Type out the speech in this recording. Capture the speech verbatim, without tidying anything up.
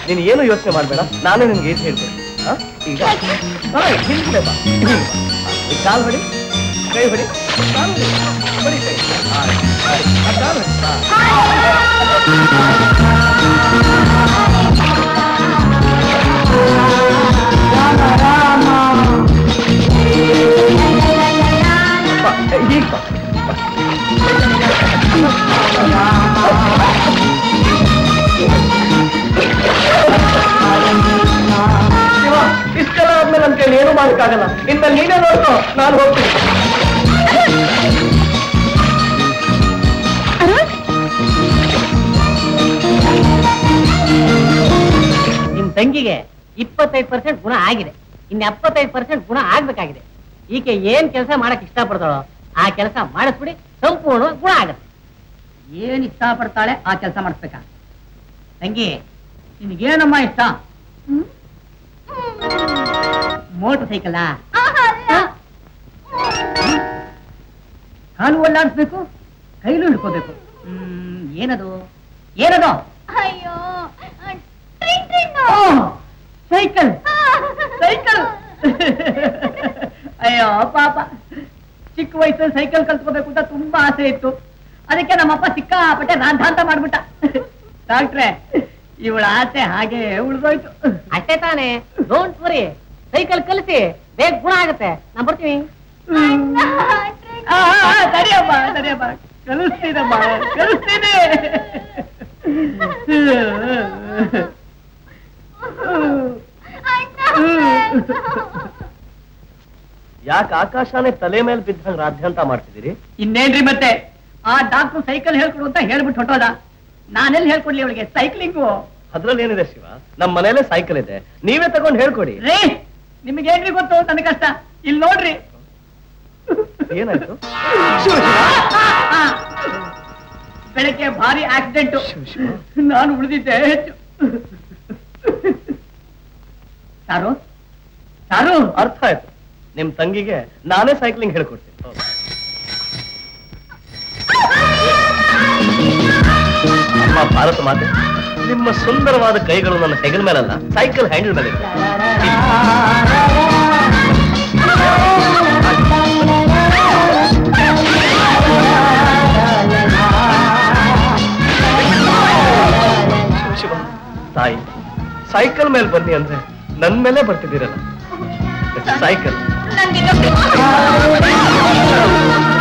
ನೀನು ಏನು ಯೋಚನೆ ಮಾಡಬೇಡ, ನಾನೇ ನಿನ್ಗೆ ಏನ್ ಹೇಳ್ತೇನೆ. ಈಗ ಹಿಂದೆ ಬಾ, ಕಾಲ್ ಹೊಡಿ, ಕೈ ಹೊಡಿ, ಕಾಲ್ ಹೊಡಿ, ಹೊಡಿ ಕೈ, ಕಾಲ್ ಹೊಡಿ. ಈಗ ಬಾ. ಇಷ್ಟೆಲ್ಲ ಆದ್ಮೇಲೆ ನನ್ ಕೈಲಿ ಏನು ಮಾಡಕ್ಕಾಗಲ್ಲ. ಇನ್ಮೇಲೆ ನೀನೇ ನೋಡ್ಕೋ, ನಾನು ಹೋಗ್ತೀನಿ. ನಿಮ್ ತಂಗಿಗೆ ಇಪ್ಪತ್ತೈದು ಪರ್ಸೆಂಟ್ ಗುಣ ಆಗಿದೆ, ಇನ್ನು ಎಪ್ಪತ್ತೈದು ಪರ್ಸೆಂಟ್ ಗುಣ ಆಗ್ಬೇಕಾಗಿದೆ. ಈಕೆ ಏನ್ ಕೆಲಸ ಮಾಡಕ್ ಇಷ್ಟಪಡ್ತಾಳೋ ಆ ಕೆಲಸ ಮಾಡಿಸ್ಬಿಡಿ, ಸಂಪೂರ್ಣ ಗುಣ ಆಗತ್ತೆ. ಏನ್ ಇಷ್ಟ ಪಡ್ತಾಳೆ ಆ ಕೆಲಸ ಮಾಡಿಸ್ಬೇಕಾ? ತಂಗಿ, ನಿನ್ಗೇನಮ್ಮ ಇಷ್ಟ? ಮೋಟರ್ ಸೈಕಲ್, ಕಾಲು ಒಳ್ಳಾಡಿಸ್ಬೇಕು, ಕೈಲು ಹಿಡ್ಕೋಬೇಕು. ಹ್ಮ್ ಏನದು ಏನದು? ಅಯ್ಯೋ ಸೈಕಲ್ ಸೈಕಲ್. ಅಯ್ಯೋ ಪಾಪ, ಚಿಕ್ಕ ವಯಸ್ಸಲ್ಲಿ ಸೈಕಲ್ ಕಲ್ತ್ಕೋಬೇಕು ಅಂತ ತುಂಬಾ ಆಸೆ ಇತ್ತು. ಅದಕ್ಕೆ ನಮ್ಮಪ್ಪ ಸಿಕ್ಕಾಪಟ್ಟೆ ರಾಧಾಂತ ಮಾಡ್ಬಿಟ್ಟ. ಡಾಕ್ಟ್ರೆ, ಇವಳ ಆಸೆ ಹಾಗೆ ಉಳಿದೋಯ್ತು. ಅಷ್ಟೇ ತಾನೇ, ಡೋಂಟ್ ವರಿ, ಸೈಕಲ್ ಕಲಿಸಿ ಬೇಗ ಗುಣ ಆಗತ್ತೆ. ನಾ ಬರ್ತೀವಿ. ಸರಿಯಮ್ಮ ಸರಿಯಮ್ಮ, ಕಲಿಸ್ತೀನಮ್ಮ, ಕಲಿಸ್ತೀನಿ. ಯಾಕೆ ಆಕಾಶನೇ ತಲೆ ಮೇಲೆ ಬಿದ್ದಂಗ ರಾಧ್ಯಾಂತ ಮಾಡ್ತಿದ್ದೀರಿ? ಇನ್ನೇನ್ರಿ ಮತ್ತೆ, ಆ ಡಾಕ್ಟ್ರು ಸೈಕಲ್ ಹೇಳ್ಕೊಡು ಅಂತ ಹೇಳ್ಬಿಟ್ಟು ಹೊಟ್ಟೋದ. ನಾನೆಲ್ಲಿ ಹೇಳ್ಕೊಡ್ಲಿ ಅವಳಿಗೆ ಸೈಕ್ಲಿಂಗು? ಅದ್ರಲ್ಲಿ ಏನಿದೆ ಶಿವ, ನಮ್ ಮನೇಲೆ ಸೈಕಲ್ ಇದೆ, ನೀವೇ ತಗೊಂಡು ಹೇಳ್ಕೊಡಿ. ರೇ, ನಿಮ್ಗೆ ಏನ್ರಿ ಗೊತ್ತು ನನ್ನ ಕಷ್ಟ? ಇಲ್ಲಿ ನೋಡ್ರಿ. ಏನಾಯ್ತು? ಬೆಳಗ್ಗೆ ಭಾರಿ ಆಕ್ಸಿಡೆಂಟ್, ನಾನು ಉಳಿದಿದ್ದೆ ಹೆಚ್ಚು. ಸಾರು ಸಾರು, ಅರ್ಥ ಆಯ್ತು. ನಿಮ್ ತಂಗಿಗೆ ನಾನೇ ಸೈಕ್ಲಿಂಗ್ ಹೇಳ್ಕೊಡ್ತೀನಿ. ಅಮ್ಮ ಭಾರತ ಮಾತೆ, ನಿಮ್ಮ ಸುಂದರವಾದ ಕೈಗಳು ನನ್ನ ಹೆಗಲ ಮೇಲಲ್ಲ, ಸೈಕಲ್ ಹ್ಯಾಂಡಲ್ ಮೇಲೆ. ಶಿವ ತಾಯಿ, ಸೈಕಲ್ ಮೇಲೆ ಬನ್ನಿ ಅಂದ್ರೆ ನನ್ ಮೇಲೆ ಬರ್ತಿದ್ದೀರಲ್ಲ. ಸೈಕಲ್